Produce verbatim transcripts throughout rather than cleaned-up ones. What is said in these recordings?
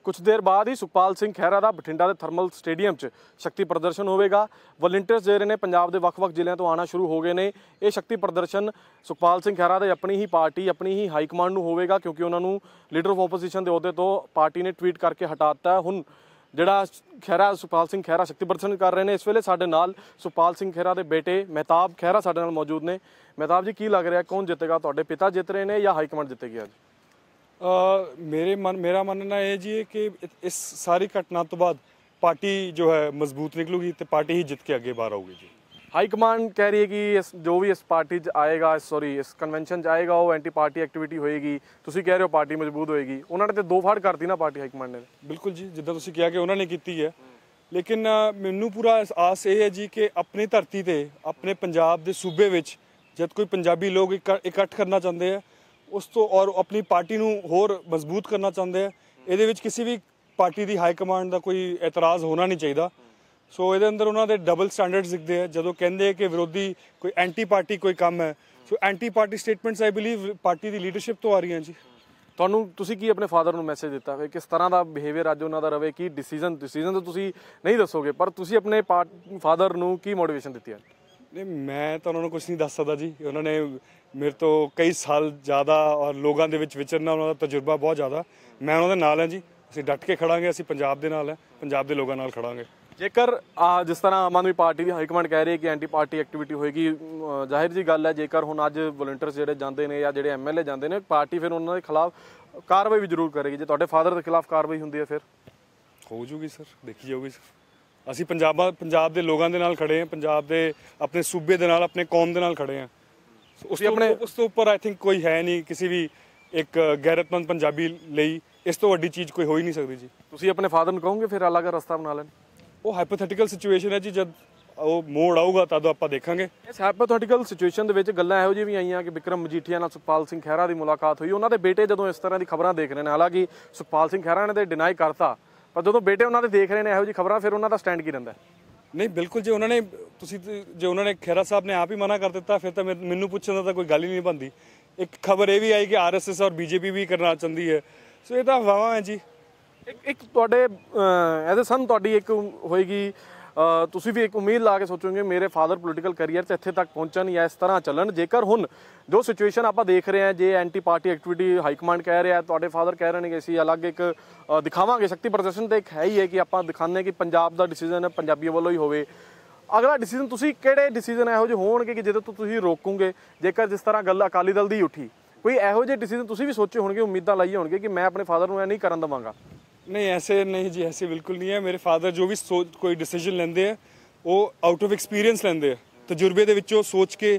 कुछ देर बाद ही सुखपाल सिंह खैरा का बठिंडा के थर्मल स्टेडियम च शक्ति प्रदर्शन होगा। वॉलंटियर्स ਜਿਹੜੇ ਨੇ ਪੰਜਾਬ ਦੇ ਵੱਖ-ਵੱਖ ਜ਼ਿਲ੍ਹਿਆਂ ਤੋਂ ਆਉਣਾ ਸ਼ੁਰੂ ਹੋ ਗਏ ਨੇ। ਇਹ ਸ਼ਕਤੀ ਪ੍ਰਦਰਸ਼ਨ ਸੁਖਪਾਲ ਸਿੰਘ ਖਹਿਰਾ ਦੇ ਆਪਣੀ ਹੀ ਪਾਰਟੀ ਆਪਣੀ ਹੀ ਹਾਈ ਕਮਾਂਡ ਨੂੰ ਹੋਵੇਗਾ, ਕਿਉਂਕਿ ਉਹਨਾਂ ਨੂੰ ਲੀਡਰ ਆਫ ਆਪੋਜੀਸ਼ਨ ਦੇ ਅਹੁਦੇ ਤੋਂ ਪਾਰਟੀ ਨੇ ਟਵੀਟ ਕਰਕੇ ਹਟਾ ਦਿੱਤਾ। ਹੁਣ ਜਿਹੜਾ ਖਹਿਰਾ ਸੁਖਪਾਲ ਸਿੰਘ ਖਹਿਰਾ ਸ਼ਕਤੀ ਪ੍ਰਦਰਸ਼ਨ ਕਰ ਰਹੇ ਨੇ, ਇਸ ਵੇਲੇ ਸਾਡੇ ਨਾਲ ਸੁਖਪਾਲ ਸਿੰਘ ਖਹਿਰਾ ਦੇ ਬੇਟੇ ਮਹਿਤਾਬ ਖਹਿਰਾ ਸਾਡੇ ਨਾਲ ਮੌਜੂਦ ਨੇ। ਮਹਿਤਾਬ ਜੀ, ਕੀ ਲੱਗ ਰਿਹਾ ਕੌਣ ਜਿੱਤੇਗਾ? ਤੁਹਾਡੇ ਪਿਤਾ ਜਿੱਤ ਰਹੇ ਨੇ ਜਾਂ ਹਾਈ ਕਮਾਂਡ ਜਿੱਤੇਗੀ ਅੱਜ? Uh, मेरे मन मेरा मानना है जी है कि इस सारी घटना तो बाद पार्टी जो है मजबूत निकलूगी तो पार्टी ही जित के आगे बाहर आऊगी जी। हाई कमान कह रही है कि इस जो भी इस पार्टी आएगा, सॉरी इस कन्वेंशन आएगा वो एंटी पार्टी एक्टिविटी होएगी। तुसी कह रहे हो पार्टी मजबूत होएगी, उन्होंने तो दो फाड़ करती ना पार्टी हाई कमान ने। बिल्कुल जी, जिद्दां तुसी कहा कि उन्होंने की है, लेकिन मैनू पूरा आस ये है जी कि अपनी धरती ते अपने पंजाब के सूबे विच जब कोई पंजाबी लोग इकट्ठ करना चाहते हैं उस तो और अपनी पार्टी नूं होर मजबूत करना चाहते हैं, ਇਹਦੇ ਵਿੱਚ ਕਿਸੇ ਵੀ ਪਾਰਟੀ ਦੀ ਹਾਈ ਕਮਾਂਡ ਦਾ ਕੋਈ ਇਤਰਾਜ਼ ਹੋਣਾ ਨਹੀਂ ਚਾਹੀਦਾ। ਸੋ ਇਹਦੇ ਅੰਦਰ ਉਹਨਾਂ ਦੇ ਡਬਲ ਸਟੈਂਡਰਡਸ ਦਿਖਦੇ ਆ ਜਦੋਂ ਕਹਿੰਦੇ ਕਿ ਵਿਰੋਧੀ ਕੋਈ ਐਂਟੀ ਪਾਰਟੀ ਕੋਈ ਕੰਮ ਹੈ। So anti party statements I believe party ਦੀ ਲੀਡਰਸ਼ਿਪ ਤੋਂ ਆ ਰਹੀਆਂ ਜੀ। ਤੁਹਾਨੂੰ ਤੁਸੀਂ ਕੀ ਆਪਣੇ ਫਾਦਰ ਨੂੰ ਮੈਸੇਜ ਦਿੱਤਾ ਹੈ? ਕਿਸ ਤਰ੍ਹਾਂ ਦਾ ਬਿਹੇਵੀਅਰ ਅੱਜ ਉਹਨਾਂ ਦਾ ਰਵੇ? ਕੀ ਡਿਸੀਜਨ ਡਿਸੀਜਨ ਤਾਂ ਤੁਸੀਂ ਨਹੀਂ ਦੱਸੋਗੇ, ਪਰ ਤੁਸੀਂ ਆਪਣੇ ਫਾਦਰ ਨੂੰ ਕੀ ਮੋਟੀਵੇਸ਼ਨ ਦਿੱਤੀ ਹੈ? नहीं, मैं तो उन्होंने कुछ नहीं दस सकता जी। उन्होंने मेरे तो कई साल ज़्यादा और लोगों के विच विचरना उन्होंने तजुर्बा बहुत ज़्यादा। मैं उन्होंने नाल हाँ जी, असीं डट के खड़ांगे, असीं पंजाब दे नाल है, पंजाब के लोगों नाल खड़ांगे। जेकर जिस तरह आम आदमी पार्टी की हाईकमांड कह रही है कि एंटी पार्टी एक्टिविटी होएगी, जाहिर जी गल है जेकर हुण अज वॉलंटियर्स जिहड़े जांदे ने या जिहड़े एम एल ए जांदे ने, पार्टी फिर उन्होंने खिलाफ कार्रवाई भी जरूर करेगी। जे तुहाडे फादर के खिलाफ कार्रवाई हुंदी है फिर हो जूगी सर, देखी जाऊगी सर। ਅਸੀਂ ਪੰਜਾਬ ਪੰਜਾਬ ਦੇ ਲੋਕਾਂ ਦੇ ਨਾਲ ਖੜੇ ਹਾਂ, ਪੰਜਾਬ ਦੇ ਆਪਣੇ ਸੂਬੇ ਦੇ ਨਾਲ ਆਪਣੇ ਕੌਮ ਦੇ ਨਾਲ ਖੜੇ ਹਾਂ। ਉਸ ਤੋਂ ਆਪਣੇ ਉਸ ਤੋਂ ਉੱਪਰ ਆਈ ਥਿੰਕ ਕੋਈ ਹੈ ਨਹੀਂ ਕਿਸੇ ਵੀ ਇੱਕ ਗੈਰਤਮੰਦ ਪੰਜਾਬੀ ਲਈ ਇਸ ਤੋਂ ਵੱਡੀ ਚੀਜ਼ ਕੋਈ ਹੋ ਹੀ ਨਹੀਂ ਸਕਦੀ ਜੀ। ਤੁਸੀਂ ਆਪਣੇ ਫਾਦਰ ਨੂੰ ਕਹੋਗੇ ਫਿਰ ਅਲੱਗ ਰਸਤਾ ਬਣਾ ਲੈਣ? ਉਹ ਹਾਈਪੋਥੈਟੀਕਲ ਸਿਚੁਏਸ਼ਨ ਹੈ ਜੀ, ਜਦ ਉਹ ਮੋੜ ਆਊਗਾ ਤਦ ਆਪਾਂ ਦੇਖਾਂਗੇ। ਇਸ ਹਾਈਪੋਥੈਟੀਕਲ ਸਿਚੁਏਸ਼ਨ ਦੇ ਵਿੱਚ ਗੱਲਾਂ ਇਹੋ ਜਿਹੀ ਵੀ ਆਈਆਂ ਕਿ ਵਿਕਰਮ ਮਜੀਠੀਆ ਨਾਲ ਸੁਖਪਾਲ ਸਿੰਘ ਖਹਿਰਾ ਦੀ ਮੁਲਾਕਾਤ ਹੋਈ। ਉਹਨਾਂ ਦੇ ਬੇਟੇ ਜਦੋਂ ਇਸ ਤਰ੍ਹਾਂ ਦੀ ਖਬਰਾਂ ਦੇਖ ਰਹੇ ਨੇ, ਹਾਲਾਂਕਿ ਸੁਖਪਾਲ ਸਿੰਘ ਖਹਿਰਾ ਨੇ ਤਾਂ ਡਿਨਾਈ ਕਰਤਾ, ਪਰ ਜਦੋਂ ਬੇਟੇ ਉਹਨਾਂ ਦੇ ਦੇਖ ਰਹੇ ਨੇ ਇਹੋ ਜਿਹੀ ਖਬਰਾਂ, ਫਿਰ ਉਹਨਾਂ ਦਾ ਸਟੈਂਡ ਕੀ ਰਹਿੰਦਾ? ਨਹੀਂ ਬਿਲਕੁਲ ਜੀ, ਉਹਨਾਂ ਨੇ ਤੁਸੀਂ ਜੇ ਉਹਨਾਂ ਨੇ ਖਹਿਰਾ ਸਾਹਿਬ ਨੇ ਆਪ ਹੀ ਮਨਾ ਕਰ ਦਿੱਤਾ ਫਿਰ ਤਾਂ ਮੈਨੂੰ ਪੁੱਛਣ ਦਾ ਤਾਂ ਕੋਈ ਗੱਲ ਹੀ ਨਹੀਂ ਬਣਦੀ। ਇੱਕ ਖਬਰ ਇਹ ਵੀ ਆਈ ਕਿ ਆਰ ਐਸ ਐਸ ਔਰ ਬੀਜੇਪੀ ਵੀ ਕਰਨਾ ਚਾਹੁੰਦੀ ਹੈ। ਸੋ ਇਹ ਤਾਂ ਹਵਾਵਾਂ ਹੈ ਜੀ। ਇੱਕ ਇੱਕ ਤੁਹਾਡੇ ਐਜ਼ ਅ ਸਨ ਤੁਹਾਡੀ ਇੱਕ ਹੋਏਗੀ, ਤੁਸੀਂ ਵੀ ਇੱਕ ਉਮੀਦ ਲਾ ਕੇ ਸੋਚੋਗੇ ਮੇਰੇ ਫਾਦਰ ਪੋਲੀਟੀਕਲ ਕਰੀਅਰ 'ਚ ਇੱਥੇ ਤੱਕ ਪਹੁੰਚਣ ਜਾਂ ਇਸ ਤਰ੍ਹਾਂ ਚੱਲਣ। ਜੇਕਰ ਹੁਣ ਜੋ ਸਿਚੁਏਸ਼ਨ ਆਪਾਂ ਦੇਖ ਰਹੇ ਹਾਂ, ਜੇ anti party activity high command ਕਹਿ ਰਿਹਾ, ਤੁਹਾਡੇ ਫਾਦਰ ਕਹਿ ਰਹੇ ਨੇ ਕਿ ਅਸੀਂ ਅਲੱਗ ਇੱਕ ਦਿਖਾਵਾਂਗੇ ਸ਼ਕਤੀ ਪ੍ਰਦਰਸ਼ਨ, ਤਾਂ ਇੱਕ ਹੈ ਹੀ ਹੈ ਕਿ ਆਪਾਂ ਦਿਖਾਉਂਦੇ ਕਿ ਪੰਜਾਬ ਦਾ ਡਿਸੀਜਨ ਪੰਜਾਬੀਆਂ ਵੱਲੋਂ ਹੀ ਹੋਵੇ। ਅਗਲਾ ਡਿਸੀਜਨ ਤੁਸੀਂ ਕਿਹੜੇ ਡਿਸੀਜਨ ਇਹੋ ਜਿਹੇ ਹੋਣਗੇ ਕਿ ਜਿਹਦੇ ਤੋਂ ਤੁਸੀਂ ਰੋਕੋਗੇ? ਜੇਕਰ ਜਿਸ ਤਰ੍ਹਾਂ ਗੱਲ ਅਕਾਲੀ ਦਲ ਦੀ ਉੱਠੀ, ਕੋਈ ਇਹੋ ਜਿਹੇ ਡਿਸੀਜਨ ਤੁਸੀਂ ਵੀ ਸੋਚੇ ਹੋਣਗੇ, ਉਮੀਦਾਂ ਲਾਈ ਹੋਣਗੇ ਕਿ ਮੈਂ ਆਪਣੇ ਫਾਦਰ ਨੂੰ ਇਹ ਨਹੀਂ ਕਰਨ ਦੇਵਾਂਗਾ? नहीं ऐसे नहीं जी, ऐसे बिल्कुल नहीं है। मेरे फादर जो भी सोच कोई डिसीजन लेंदे है वो आउट ऑफ एक्सपीरियंस लेंदे है, तजुर्बे दे विचों सोच के,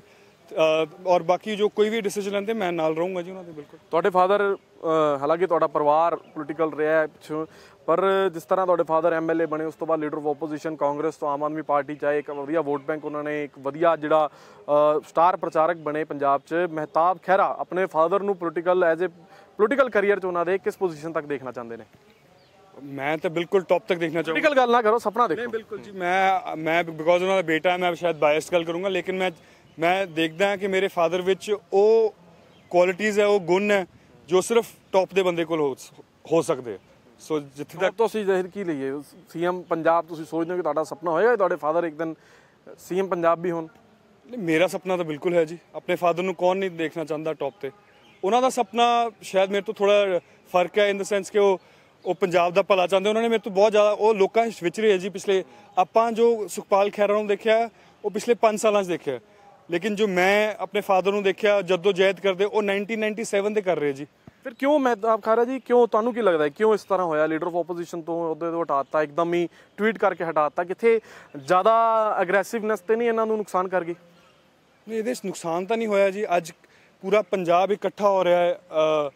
और बाकी जो कोई भी डिसीजन लेंदे मैं नाल रहूँगा जी उन्होंने। बिल्कुल ਤੁਹਾਡੇ ਫਾਦਰ ਹਾਲਾਂਕਿ ਤੁਹਾਡਾ ਪਰਿਵਾਰ ਪੋਲੀਟੀਕਲ ਰਿਹਾ ਪਿੱਛੋਂ, ਪਰ ਜਿਸ ਤਰ੍ਹਾਂ ਤੁਹਾਡੇ ਫਾਦਰ ਐਮ ਐਲ ਏ ਬਣੇ, ਉਸ ਤੋਂ ਬਾਅਦ ਲੀਡਰ ਆਫ ਆਪੋਜੀਸ਼ਨ ਕਾਂਗਰਸ ਤੋਂ ਆਮ ਆਦਮੀ ਪਾਰਟੀ ਚਾਹੇ ਇੱਕ ਵਧੀਆ ਵੋਟ ਬੈਂਕ, ਉਹਨਾਂ ਨੇ ਇੱਕ ਵਧੀਆ ਜਿਹੜਾ ਸਟਾਰ ਪ੍ਰਚਾਰਕ ਬਣੇ ਪੰਜਾਬ 'ਚ। ਮਹਿਤਾਬ ਖਹਿਰਾ ਆਪਣੇ ਫਾਦਰ ਨੂੰ political as a political career 'ਚ ਉਹਨਾਂ ਦੇ ਕਿਸ ਪੋਜੀਸ਼ਨ ਤੱਕ ਦੇਖਣਾ ਚਾਹੁੰਦੇ ਨੇ? मैं तो बिल्कुल टॉप तक देखना चाहूँगा। पॉलिटिकल गल ना करो, सपना देखो। नहीं बिल्कुल जी, मैं मैं बिकॉज उन्होंने बेटा है, मैं शायद बायस गल करूँगा, लेकिन मैं मैं देखदा कि मेरे फादर विच वो क्वालिटीज़ है, वो गुण है जो सिर्फ टॉप दे बंदे कोल हो हो सकते। सो जिथे तक ਤੁਸੀਂ ਜ਼ਾਹਿਰ ਕੀ ਲਈਏ ਸੀਐਮ ਪੰਜਾਬ, ਤੁਸੀਂ ਸੋਚਦੇ ਹੋ ਕਿ ਤੁਹਾਡਾ ਸੁਪਨਾ ਹੋਏਗਾ ਤੁਹਾਡੇ ਫਾਦਰ ਇੱਕ ਦਿਨ ਸੀਐਮ ਪੰਜਾਬ ਵੀ ਹੋਣ? मेरा सपना तो बिल्कुल है जी। अपने फादर ਨੂੰ कौन नहीं देखना चाहता टॉप ਤੇ। ਉਹਨਾਂ ਦਾ ਸੁਪਨਾ ਸ਼ਾਇਦ ਮੇਰੇ ਤੋਂ ਥੋੜਾ ਫਰਕ ਹੈ, ਇਨ ਦ ਸੈਂਸ ਕਿ ਉਹ ਉਹ ਪੰਜਾਬ ਦਾ ਭਲਾ ਚਾਹੁੰਦੇ। ਉਹਨਾਂ ਨੇ ਮੇਰੇ ਤੋਂ ਬਹੁਤ ਜ਼ਿਆਦਾ ਉਹ ਲੋਕਾਂ ਵਿੱਚ ਰਹੇ ਜੀ। ਪਿਛਲੇ ਆਪਾਂ ਜੋ ਸੁਖਪਾਲ ਖਹਿਰਾ ਨੂੰ ਦੇਖਿਆ ਉਹ ਪਿਛਲੇ ਪੰਜ ਸਾਲਾਂ 'ਚ ਦੇਖਿਆ, ਲੇਕਿਨ ਜੋ ਮੈਂ ਆਪਣੇ ਫਾਦਰ ਨੂੰ ਦੇਖਿਆ ਜਦੋਂ ਜਹਿਦ ਕਰਦੇ ਉਹ ਨਾਈਨਟੀਨ ਨਾਈਨਟੀ ਸੈਵਨ ਦੇ ਕਰ ਰਹੇ ਜੀ। ਫਿਰ ਕਿਉਂ ਮਹਿਤਾਬ ਖਹਿਰਾ ਜੀ, ਕਿਉਂ ਤੁਹਾਨੂੰ ਕੀ ਲੱਗਦਾ ਕਿਉਂ ਇਸ ਤਰ੍ਹਾਂ ਹੋਇਆ? ਲੀਡਰ ਆਫ ਆਪੋਜੀਸ਼ਨ ਤੋਂ ਉਹਦੇ ਤੋਂ ਹਟਾਤਾ, ਇੱਕਦਮ ਹੀ ਟਵੀਟ ਕਰਕੇ ਹਟਾਤਾ, ਕਿੱਥੇ ਜ਼ਿਆਦਾ ਅਗਰੈਸਿਵਨੈਸ ਤੇ ਨਹੀਂ ਇਹਨਾਂ ਨੂੰ ਨੁਕਸਾਨ ਕਰ ਗਈ? ਨਹੀਂ, ਇਹਦੇ 'ਚ ਨੁਕਸਾਨ ਤਾਂ ਨਹੀਂ ਹੋਇਆ ਜੀ। ਅੱਜ ਪੂਰਾ ਪੰਜਾਬ ਇਕੱਠਾ ਹੋ ਰਿਹਾ ਹੈ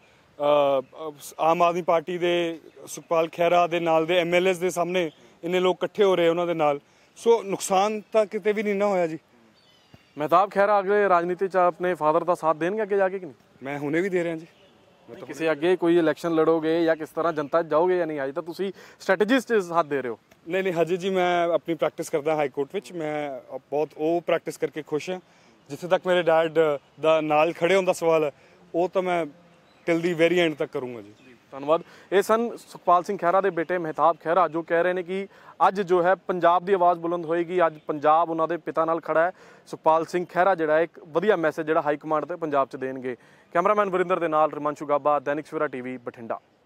ਆਮ ਆਦਮੀ ਪਾਰਟੀ ਦੇ ਸੁਖਪਾਲ ਖਹਿਰਾ ਦੇ ਨਾਲ ਦੇ ਐਮ ਐਲ ਏਜ਼ ਦੇ ਸਾਹਮਣੇ ਇੰਨੇ ਲੋਕ ਇਕੱਠੇ ਹੋ ਰਹੇ ਉਹਨਾਂ ਦੇ ਨਾਲ। ਸੋ ਨੁਕਸਾਨ ਤਾਂ ਕਿਤੇ ਵੀ ਨਹੀਂ ਨਾ ਹੋਇਆ ਜੀ। ਮਹਿਤਾਬ ਖਹਿਰਾ ਅਗਲੇ ਰਾਜਨੀਤੀ 'ਚ ਆਪਣੇ ਫਾਦਰ ਦਾ ਸਾਥ ਦੇਣਗੇ ਅੱਗੇ ਜਾ ਕੇ ਕਿ ਨਹੀਂ? ਮੈਂ ਹੁਣੇ ਵੀ ਦੇ ਰਿਹਾ ਜੀ। ਕਿਸੇ ਅੱਗੇ ਕੋਈ ਇਲੈਕਸ਼ਨ ਲੜੋਗੇ ਜਾਂ ਕਿਸ ਤਰ੍ਹਾਂ ਜਨਤਾ 'ਚ ਜਾਓਗੇ ਜਾਂ ਨਹੀਂ? ਅੱਜ ਤਾਂ ਤੁਸੀਂ ਸਟ੍ਰੈਟਜੀਜ਼ 'ਚ ਸਾਥ ਦੇ ਰਹੇ ਹੋ। ਨਹੀਂ ਨਹੀਂ, ਹਜੇ ਜੀ ਮੈਂ ਆਪਣੀ ਪ੍ਰੈਕਟਿਸ ਕਰਦਾ ਹਾਈ ਕੋਰਟ ਵਿੱਚ। ਮੈਂ ਬਹੁਤ ਉਹ ਪ੍ਰੈਕਟਿਸ ਕਰਕੇ ਖੁਸ਼ ਹਾਂ। ਜਿੱਥੇ ਤੱਕ ਮੇਰੇ ਡੈਡ ਦਾ ਨਾਲ ਖੜੇ ਹੋਣ ਦਾ ਸਵਾਲ ਹੈ ਉਹ ਤਾਂ ਮੈਂ टिल दी वेरी एंड तक करूँगा जी। ਧੰਨਵਾਦ। ਇਹ ਸਨ ਸੁਖਪਾਲ ਸਿੰਘ ਖਹਿਰਾ ਦੇ ਬੇਟੇ ਮਹਿਤਾਬ ਖਹਿਰਾ, ਜੋ ਕਹਿ ਰਹੇ ਨੇ ਕਿ ਅੱਜ ਜੋ ਹੈ ਪੰਜਾਬ ਦੀ ਆਵਾਜ਼ ਬੁਲੰਦ ਹੋਏਗੀ। ਅੱਜ ਪੰਜਾਬ ਉਹਨਾਂ ਦੇ ਪਿਤਾ ਨਾਲ ਖੜਾ ਹੈ। ਸੁਖਪਾਲ ਸਿੰਘ ਖਹਿਰਾ ਜਿਹੜਾ ਇੱਕ ਵਧੀਆ ਮੈਸੇਜ ਜਿਹੜਾ ਹਾਈ ਕਮਾਂਡ ਤੇ ਪੰਜਾਬ 'ਚ ਦੇਣਗੇ। ਕੈਮਰਾਮੈਨ ਵਰਿੰਦਰ ਦੇ ਨਾਲ ਰਮਨ ਸ਼ੁਗਾਬਾ, ਦੈਨਿਕ ਸਵੇਰਾ ਟੀਵੀ, ਬਠਿੰਡਾ।